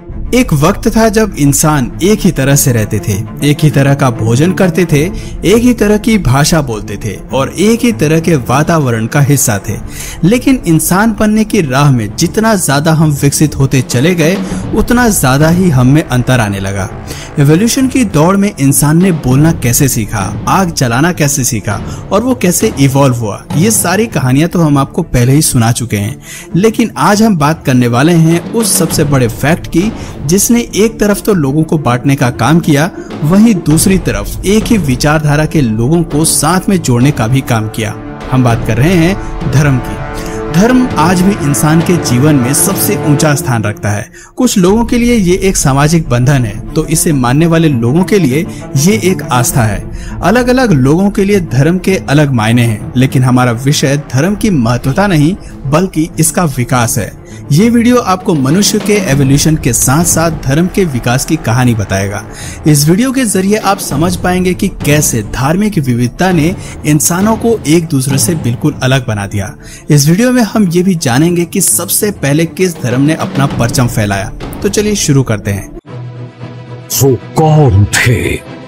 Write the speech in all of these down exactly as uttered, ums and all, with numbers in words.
एक वक्त था जब इंसान एक ही तरह से रहते थे, एक ही तरह का भोजन करते थे, एक ही तरह की भाषा बोलते थे और एक ही तरह के वातावरण का हिस्सा थे। लेकिन इंसान बनने की राह में जितना ज्यादा हम विकसित होते चले गए, उतना ज्यादा ही हम में अंतर आने लगा। एवोल्यूशन की दौड़ में इंसान ने बोलना कैसे सीखा, आग जलाना कैसे सीखा और वो कैसे इवॉल्व हुआ, ये सारी कहानियां तो हम आपको पहले ही सुना चुके हैं। लेकिन आज हम बात करने वाले हैं उस सबसे बड़े फैक्ट की जिसने एक तरफ तो लोगों को बांटने का काम किया, वहीं दूसरी तरफ एक ही विचारधारा के लोगों को साथ में जोड़ने का भी काम किया। हम बात कर रहे हैं धर्म की। धर्म आज भी इंसान के जीवन में सबसे ऊंचा स्थान रखता है। कुछ लोगों के लिए ये एक सामाजिक बंधन है, तो इसे मानने वाले लोगों के लिए ये एक आस्था है। अलग अलग लोगों के लिए धर्म के अलग मायने हैं, लेकिन हमारा विषय धर्म की महत्वता नहीं बल्कि इसका विकास है। ये वीडियो आपको मनुष्य के एवोल्यूशन के साथ साथ धर्म के विकास की कहानी बताएगा। इस वीडियो के जरिए आप समझ पाएंगे कि कैसे धार्मिक विविधता ने इंसानों को एक दूसरे से बिल्कुल अलग बना दिया। इस वीडियो में हम ये भी जानेंगे कि सबसे पहले किस धर्म ने अपना परचम फैलाया। तो चलिए शुरू करते हैं। वो कौन थे?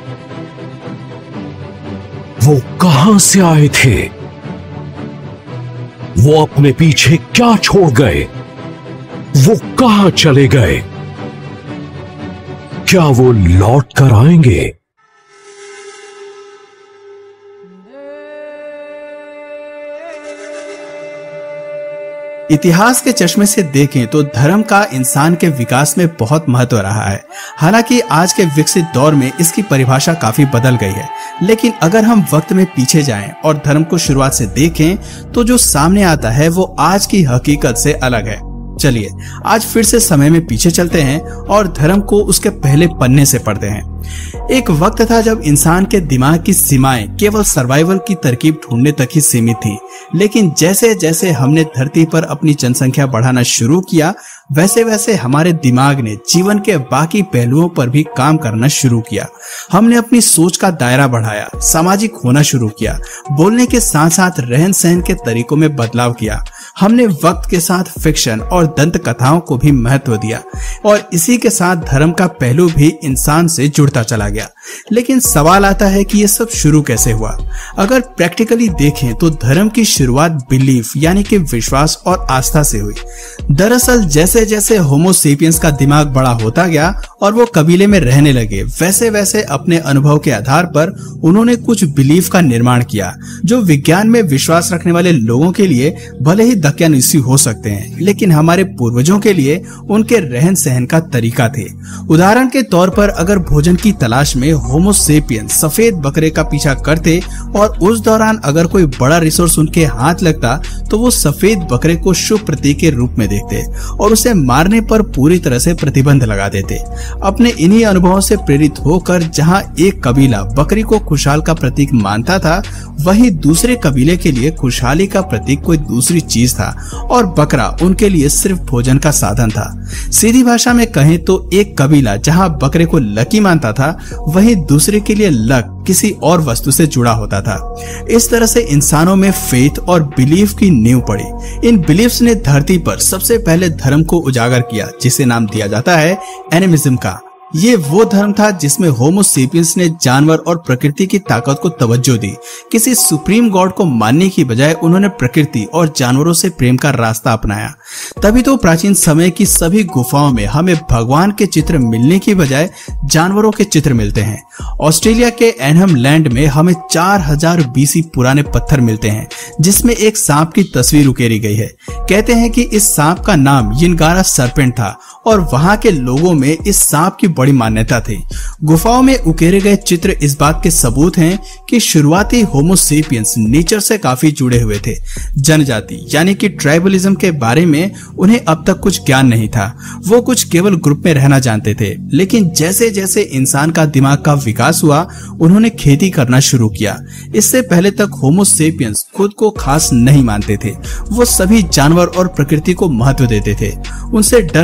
वो कहां से आए थे? वो अपने पीछे क्या छोड़ गए? वो कहां चले गए? क्या वो लौट कर आएंगे? इतिहास के चश्मे से देखें तो धर्म का इंसान के विकास में बहुत महत्व रहा है। हालांकि आज के विकसित दौर में इसकी परिभाषा काफी बदल गई है, लेकिन अगर हम वक्त में पीछे जाएं और धर्म को शुरुआत से देखें तो जो सामने आता है वो आज की हकीकत से अलग है। चलिए आज फिर से समय में पीछे चलते हैं और धर्म को उसके पहले पन्ने से पढ़ते हैं। एक वक्त था जब इंसान के दिमाग की सीमाएं केवल सर्वाइवल की तरकीब ढूंढने तक ही सीमित थी, लेकिन जैसे जैसे हमने धरती पर अपनी जनसंख्या बढ़ाना शुरू किया, वैसे वैसे हमारे दिमाग ने जीवन के बाकी पहलुओं पर भी काम करना शुरू किया। हमने अपनी सोच का दायरा बढ़ाया, सामाजिक होना शुरू किया, बोलने के साथ साथ रहन सहन के तरीकों में बदलाव किया। हमने वक्त के साथ फिक्शन और दंत कथाओं को भी महत्व दिया और इसी के साथ धर्म का पहलू भी इंसान से जुड़ता चला गया। लेकिन सवाल आता है कि ये सब शुरू कैसे हुआ? अगर प्रैक्टिकली देखें तो धर्म की शुरुआत बिलीफ यानी कि विश्वास और आस्था से हुई। दरअसल जैसे जैसे होमो सेपियंस का दिमाग बड़ा होता गया और वो कबीले में रहने लगे, वैसे वैसे अपने अनुभव के आधार पर उन्होंने कुछ बिलीफ का निर्माण किया जो विज्ञान में विश्वास रखने वाले लोगों के लिए भले ही दकियानूसी हो सकते हैं, लेकिन हमारे पूर्वजों के लिए उनके रहन सहन का तरीका थे। उदाहरण के तौर पर अगर भोजन की तलाश में होमो सेपियंस सफेद बकरे का पीछा करते और उस दौरान अगर कोई बड़ा रिसोर्स उनके हाथ लगता तो वो सफेद बकरे को शुभ प्रतीक के रूप में देखते और उसे मारने पर पूरी तरह से प्रतिबंध लगा देते। अपने इन्हीं अनुभवों से प्रेरित होकर जहां एक कबीला बकरी को खुशहाल का प्रतीक मानता था, वहीं दूसरे कबीले के लिए खुशहाली का प्रतीक कोई दूसरी चीज था और बकरा उनके लिए सिर्फ भोजन का साधन था। सीधी भाषा में कहें तो एक कबीला जहां बकरे को लकी मानता था, वहीं दूसरे के लिए लक किसी और वस्तु से जुड़ा होता था। इस तरह से इंसानों में फेथ और बिलीफ की नींव पड़ी। इन बिलीफ्स ने धरती पर सबसे पहले धर्म को उजागर किया, जिसे नाम दिया जाता है एनिमिज्म का। ये वो धर्म था जिसमें होमो सेपियंस ने जानवर और प्रकृति की ताकत को तवज्जो दी। किसी सुप्रीम गॉड को मानने की बजाय उन्होंने प्रकृति और जानवरों से प्रेम का रास्ता अपनाया। तभी तो प्राचीन समय की सभी गुफाओं में हमें भगवान के चित्र मिलने की बजाय जानवरों के चित्र मिलते हैं। ऑस्ट्रेलिया के एनहम लैंड में हमें चार हजार बीसी पुराने पत्थर मिलते हैं जिसमें एक सांप की तस्वीर उकेरी गई है। कहते हैं कि इस सांप का नाम यिनगारा सरपेंट था और वहां के लोगों में इस सांप की बड़ी मान्यता थी। गुफाओं में उकेरे गए चित्र इस बात के सबूत हैं कि शुरुआती होमो सेपियंस नेचर से काफी जुड़े हुए थे। जनजाति यानी कि ट्राइबलिज्म के बारे में उन्हें अब तक कुछ ज्ञान नहीं था। वो कुछ केवल ग्रुप में रहना जानते थे, लेकिन जैसे जैसे इंसान का दिमाग का विकास हुआ, उन्होंने खेती करना शुरू किया। इससे पहले तक होमो सेपियंस खुद को खास नहीं मानते थे। वो सभी जानवर और प्रकृति को महत्व देते थे, उनसे डर कर रहते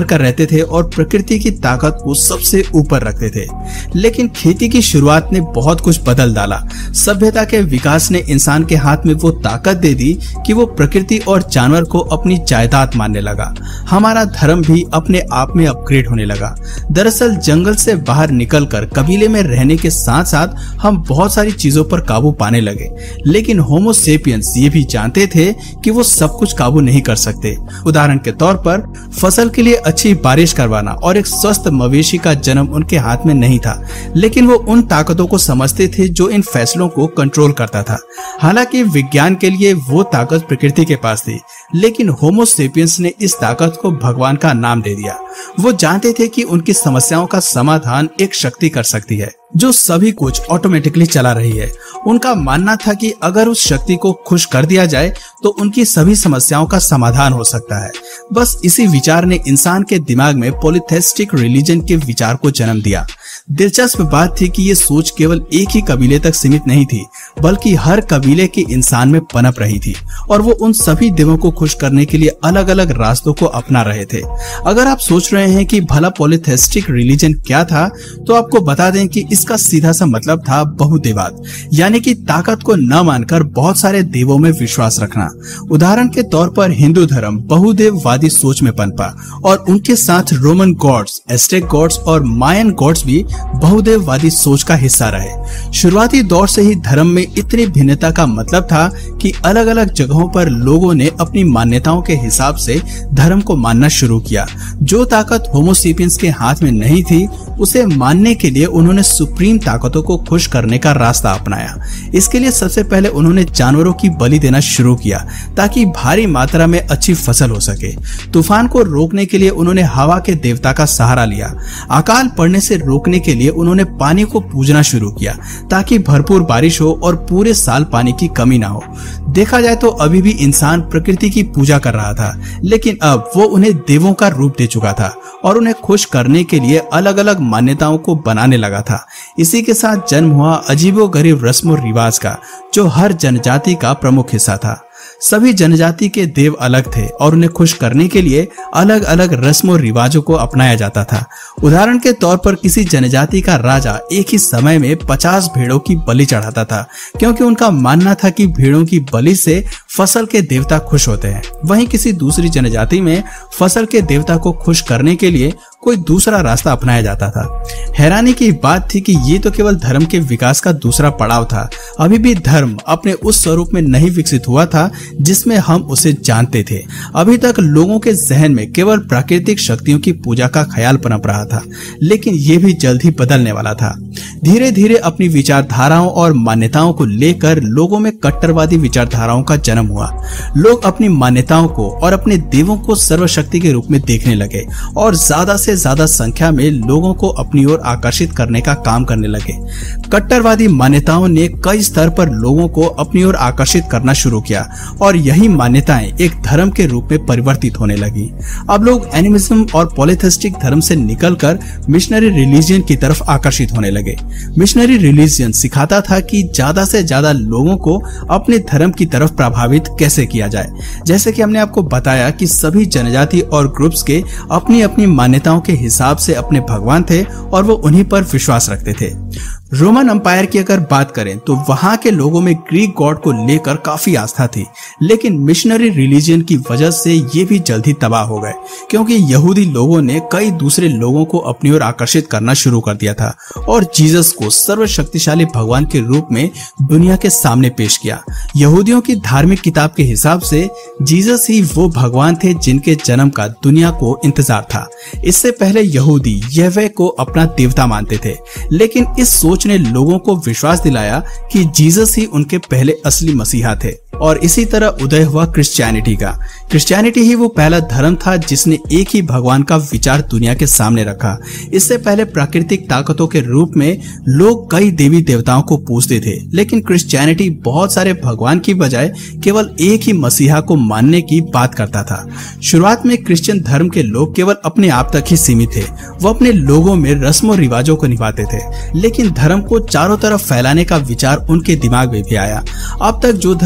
थे और प्रकृति की ताकत को सबसे ऊपर रखते थे। लेकिन खेती की शुरुआत ने बहुत कुछ बदल डाला। सभ्यता के विकास ने इंसान के हाथ में वो ताकत दे दी कि वो प्रकृति और जानवर को अपनी जायदाद मानने लगा। हमारा धर्म भी अपने आप में अपग्रेड होने लगा। दरअसल जंगल से बाहर निकलकर कबीले में रहने के साथ साथ हम बहुत सारी चीजों पर काबू पाने लगे, लेकिन होमो सेपियंस ये भी जानते थे कि वो सब कुछ काबू नहीं कर सकते। उदाहरण के तौर पर फसल के लिए अच्छी बारिश करवाना और एक स्वस्थ मवेशी का जन्म उनके हाथ में नहीं था, लेकिन वो उन ताकतों को समझते थे जो इन फैसलों को कंट्रोल करता था। हालांकि विज्ञान के लिए वो ताकत प्रकृति के पास थी, लेकिन होमो सेपियंस ने इस ताकत को भगवान का नाम दे दिया। वो जानते थे कि उनकी समस्याओं का समाधान एक शक्ति कर सकती है जो सभी कुछ ऑटोमेटिकली चला रही है। उनका मानना था कि अगर उस शक्ति को खुश कर दिया जाए तो उनकी सभी समस्याओं का समाधान हो सकता है। बस इसी विचार ने इंसान के दिमाग में पॉलीथेइस्टिक रिलीजन के विचार को जन्म दिया। दिलचस्प बात थी कि ये सोच केवल एक ही कबीले तक सीमित नहीं थी, बल्कि हर कबीले के इंसान में पनप रही थी और वो उन सभी देवों को खुश करने के लिए अलग अलग रास्तों को अपना रहे थे। अगर आप सोच रहे हैं कि भला पॉलीथेइस्टिक रिलीजन क्या था, तो आपको बता दें कि इसका सीधा सा मतलब था बहुदेवाद, यानी कि ताकत को न मानकर बहुत सारे देवों में विश्वास रखना। उदाहरण के तौर पर हिंदू धर्म बहुदेववादी सोच में पनपा और उनके साथ रोमन गॉड्स, एस्टेक गॉड्स और मायन गॉड्स भी बहुदेववादी सोच का हिस्सा रहे। शुरुआती दौर से ही धर्म में इतनी भिन्नता का मतलब था कि अलग अलग जगहों पर लोगों ने अपनी मान्यताओं के हिसाब से धर्म को मानना शुरू किया। जो ताकत होमो सेपियंस के हाथ में नहीं थी, उसे मानने के लिए उन्होंने सुप्रीम ताकतों को खुश करने का रास्ता अपनाया। इसके लिए सबसे पहले उन्होंने जानवरों की बलि देना शुरू किया ताकि भारी मात्रा में अच्छी फसल हो सके। तूफान को रोकने के लिए उन्होंने हवा के देवता का सहारा लिया। अकाल पड़ने से रोकने के लिए उन्होंने पानी को पूजना शुरू किया ताकि भरपूर बारिश हो और पूरे साल पानी की कमी ना हो। देखा जाए तो अभी भी इंसान प्रकृति की पूजा कर रहा था, लेकिन अब वो उन्हें देवों का रूप दे चुका था और उन्हें खुश करने के लिए अलग अलग मान्यताओं को बनाने लगा था। इसी के साथ जन्म हुआ अजीबोगरीब रस्म और रिवाज का, जो हर जनजाति का प्रमुख हिस्सा था। सभी जनजाति के देव अलग थे और उन्हें खुश करने के लिए अलग अलग रस्म और रिवाजों को अपनाया जाता था। उदाहरण के तौर पर किसी जनजाति का राजा एक ही समय में पचास भेड़ों की बलि चढ़ाता था, क्योंकि उनका मानना था कि भेड़ों की बलि से फसल के देवता खुश होते हैं। वहीं किसी दूसरी जनजाति में फसल के देवता को खुश करने के लिए कोई दूसरा रास्ता अपनाया जाता था। हैरानी की बात थी कि ये तो केवल धर्म के विकास का दूसरा पड़ाव था। अभी भी धर्म अपने उस स्वरूप में नहीं विकसित हुआ था जिसमें हम उसे जानते थे। अभी तक लोगों के जहन में केवल प्राकृतिक शक्तियों की पूजा का ख्याल पनप रहा था, लेकिन ये भी जल्द ही बदलने वाला था। धीरे धीरे अपनी विचारधाराओं और मान्यताओं को लेकर लोगों में कट्टरवादी विचारधाराओं का जन्म हुआ। लोग अपनी मान्यताओं को और अपने देवों को सर्वशक्ति के रूप में देखने लगे और ज्यादा से ज्यादा संख्या में लोगों को अपनी ओर आकर्षित करने का काम करने लगे। कट्टरवादी मान्यताओं ने कई स्तर पर लोगों को अपनी ओर आकर्षित करना शुरू किया और यही मान्यताएं एक धर्म के रूप में परिवर्तित होने लगी। अब लोग एनिमिज्म और पॉलीथेइस्टिक धर्म से निकलकर मिशनरी रिलीजन की तरफ आकर्षित होने लगे। मिशनरी रिलीजन सिखाता था कि ज्यादा से ज्यादा लोगों को अपने धर्म की तरफ प्रभावित कैसे किया जाए। जैसे कि हमने आपको बताया कि सभी जनजाति और ग्रुप्स के अपनी अपनी मान्यताओं के हिसाब से अपने भगवान थे और वो उन्हीं पर विश्वास रखते थे। रोमन अंपायर की अगर बात करें तो वहां के लोगों में ग्रीक गॉड को लेकर काफी आस्था थी, लेकिन मिशनरी रिलीजन की वजह से ये भी जल्द ही तबाह हो गए, क्योंकि यहूदी लोगों ने कई दूसरे लोगों को अपनी ओर आकर्षित करना शुरू कर दिया था और जीसस को सर्वशक्तिशाली भगवान के रूप में दुनिया के सामने पेश किया। यहूदियों की धार्मिक किताब के हिसाब से जीसस ही वो भगवान थे जिनके जन्म का दुनिया को इंतजार था। इससे पहले यहूदी यहवे को अपना देवता मानते थे, लेकिन इस सोच ने लोगों को विश्वास दिलाया कि जीसस ही उनके पहले असली मसीहा थे और इसी तरह उदय हुआ क्रिश्चियनिटी का। क्रिश्चियनिटी ही वो पहला धर्म था जिसने एक ही भगवान का विचार दुनिया के सामने रखा। इससे पहले प्राकृतिक ताकतों के रूप में लोग कई देवी देवताओं को पूजते थे, लेकिन क्रिश्चियनिटी बहुत सारे भगवान की बजाय केवल एक ही मसीहा को मानने की बात करता था। शुरुआत में क्रिश्चियन धर्म के लोग केवल अपने आप तक ही सीमित थे। वो अपने लोगों में रस्म और रिवाजों को निभाते थे, लेकिन धर्म को चारों तरफ फैलाने का विचार उनके दिमाग में भी आया। अब तक जो धर्म केवल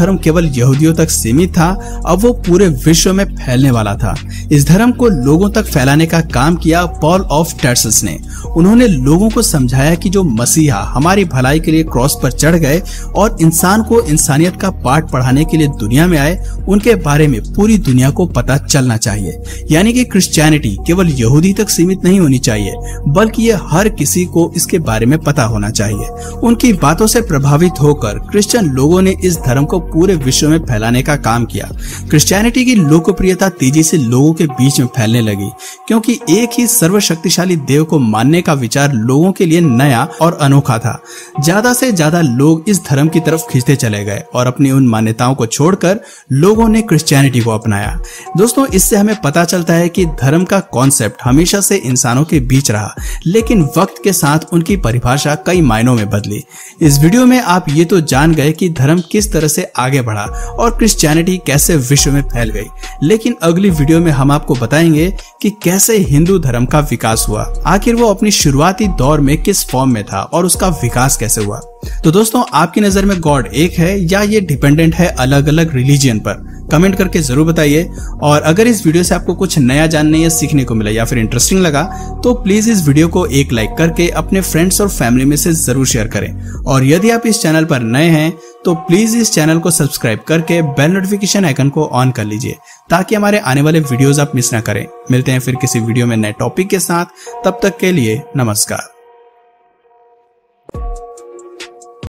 केवल यहूदियों तक सीमित था, अब वो पूरे विश्व में फैलने वाला था। इस धर्म को लोगों तक फैलाने का काम किया पॉल ऑफ टर्सस ने। उन्होंने लोगों को समझाया कि जो मसीहा हमारी भलाई के लिए क्रॉस पर चढ़ गए और इंसान को इंसानियत का पाठ पढ़ाने के लिए दुनिया में आए, उनके बारे में पूरी दुनिया को पता चलना चाहिए। यानी कि क्रिश्चियनिटी केवल यहूदी तक सीमित नहीं होनी चाहिए, बल्कि ये हर किसी को इसके बारे में पता होना चाहिए। उनकी बातों से प्रभावित होकर क्रिश्चियन लोगों ने इस धर्म को पूरे विश्व में फैलाने का काम किया। क्रिश्चियनिटी की लोकप्रियता तेजी से लोगों के बीच में फैलने लगी, क्योंकि एक ही सर्वशक्तिशाली देव को मानने का विचार लोगों के लिए नया और अनोखा था। ज्यादा से ज्यादा लोग इस धर्म की तरफ खींचते चले गए और अपनी उन मान्यताओं को छोड़कर लोगों ने क्रिश्चियनिटी को अपनाया। दोस्तों, इससे हमें पता चलता है कि धर्म का कॉन्सेप्ट हमेशा से इंसानों के बीच रहा, लेकिन वक्त के साथ उनकी परिभाषा कई मायनों में बदली। इस वीडियो में आप ये तो जान गए कि धर्म किस तरह से आगे बढ़ा और क्रिश्चियनिटी कैसे विश्व में फैल गई, लेकिन अगली वीडियो में हम आपको बताएंगे कि कैसे हिंदू धर्म का विकास हुआ, आखिर वो अपनी शुरुआती दौर में किस फॉर्म में था और उसका विकास कैसे हुआ। तो दोस्तों, आपकी नजर में गॉड एक है या ये डिपेंडेंट है अलग अलग रिलीजियन पर? कमेंट करके जरूर बताइए। और अगर इस वीडियो से आपको कुछ नया जानने या सीखने को मिला या फिर इंटरेस्टिंग लगा, तो प्लीज इस वीडियो को एक लाइक करके अपने फ्रेंड्स और फैमिली में से जरूर शेयर करें। और यदि आप इस चैनल पर नए हैं तो प्लीज इस चैनल को सब्सक्राइब करके बेल नोटिफिकेशन आइकन को ऑन कर लीजिए, ताकि हमारे आने वाले वीडियोस आप मिस ना करें। मिलते हैं फिर किसी वीडियो में नए टॉपिक के साथ, तब तक के लिए नमस्कार।